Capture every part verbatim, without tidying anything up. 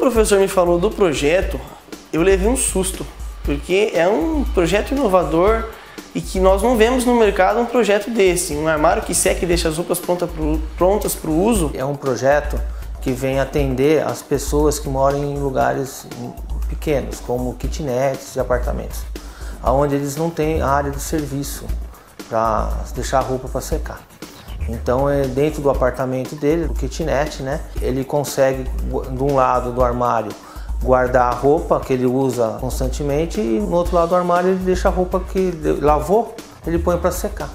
professor me falou do projeto, eu levei um susto, porque é um projeto inovador e que nós não vemos no mercado um projeto desse, um armário que seca e deixa as roupas prontas para o uso. É um projeto que vem atender as pessoas que moram em lugares pequenos, como kitnets e apartamentos, onde eles não têm área de serviço para deixar a roupa para secar. Então, é dentro do apartamento dele, do kitnet, né, ele consegue, de um lado do armário, guardar a roupa que ele usa constantemente e no outro lado do armário ele deixa a roupa que ele lavou, ele põe para secar.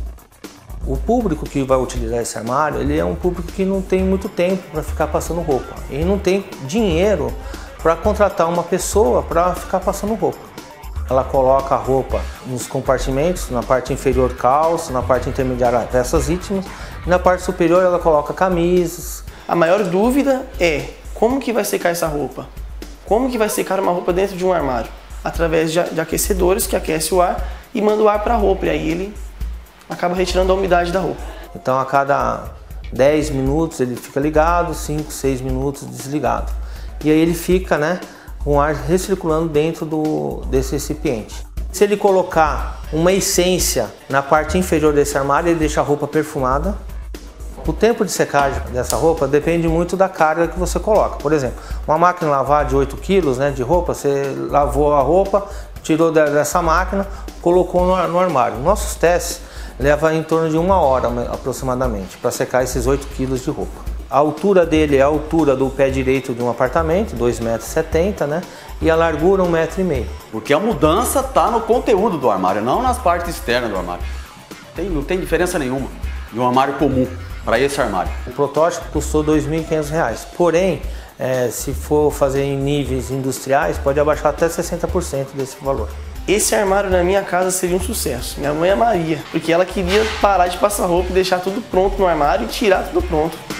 O público que vai utilizar esse armário, ele é um público que não tem muito tempo para ficar passando roupa e não tem dinheiro para contratar uma pessoa para ficar passando roupa. Ela coloca a roupa nos compartimentos, na parte inferior calça, na parte intermediária peças íntimas e na parte superior ela coloca camisas. A maior dúvida é como que vai secar essa roupa? Como que vai secar uma roupa dentro de um armário? Através de, de aquecedores que aquece o ar e manda o ar para a roupa e aí ele acaba retirando a umidade da roupa. Então a cada dez minutos ele fica ligado, cinco, seis minutos desligado. E aí ele fica, né, com o ar recirculando dentro do, desse recipiente. Se ele colocar uma essência na parte inferior desse armário, ele deixa a roupa perfumada. O tempo de secagem dessa roupa depende muito da carga que você coloca. Por exemplo, uma máquina de lavar de oito quilos, né, de roupa, você lavou a roupa, tirou dessa máquina, colocou no, no armário. Nossos testes levam em torno de uma hora aproximadamente para secar esses oito quilos de roupa. A altura dele é a altura do pé direito de um apartamento, dois metros e setenta, né? E a largura um metro e meio. Porque a mudança está no conteúdo do armário, não nas partes externas do armário. Tem, não tem diferença nenhuma de um armário comum para esse armário. O protótipo custou dois mil e quinhentos reais, porém, é, se for fazer em níveis industriais, pode abaixar até sessenta por cento desse valor. Esse armário na minha casa seria um sucesso. Minha mãe amaria, porque ela queria parar de passar roupa e deixar tudo pronto no armário e tirar tudo pronto.